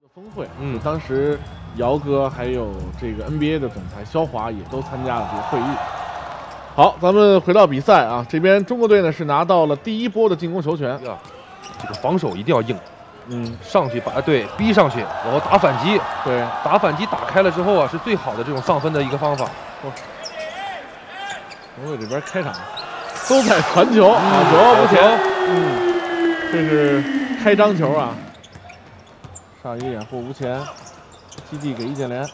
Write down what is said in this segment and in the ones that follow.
峰会，当时姚哥还有这个 NBA 的总裁肖华也都参加了这个会议。好，咱们回到比赛啊，这边中国队呢是拿到了第一波的进攻球权。 这个防守一定要硬，上去把对逼上去，然后打反击。对，打反击打开了之后啊，是最好的这种上分的一个方法。 中国队这边开场都在传球，好球，吴前，这是开张球啊。上一个掩护吴前，基地给易建联，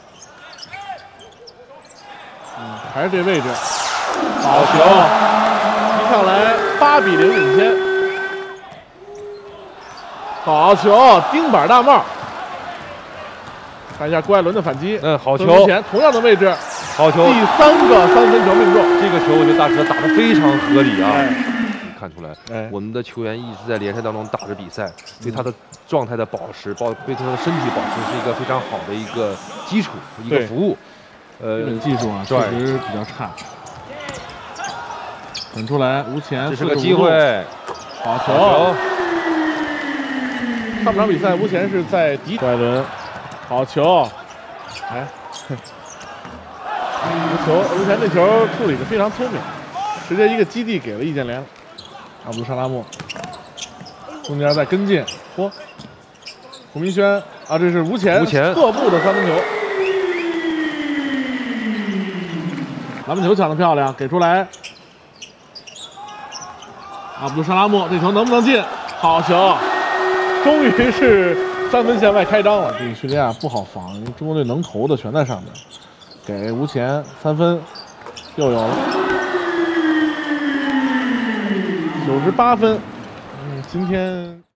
还是这位置，好球，一上来8比0领先，好球，钉板大帽，看一下郭艾伦的反击， 好球， 同样的位置， 好球， 第3个3分球命中， 这个球我觉得大哲打得非常合理啊。看出来，我们的球员一直在联赛当中打着比赛，对他的状态的保持，对他的身体保持是一个非常好的一个基础，一个服务。 基本技术啊，确实比较差。滚出来，吴前， 这是个机会， 好球。上场比赛，吴前是在郭艾伦，好球，吴前这球处理的非常聪明，直接一个基地给了易建联。阿卜杜沙拉木，中间再跟进，胡明轩啊，这是吴前侧步的3分球，篮板球抢得漂亮，给出来，阿卜杜沙拉木这球能不能进？好球，终于是3分线外开张了。这个叙利亚不好防，因为中国队能投的全在上面，给吴前3分，又有了。98分，今天。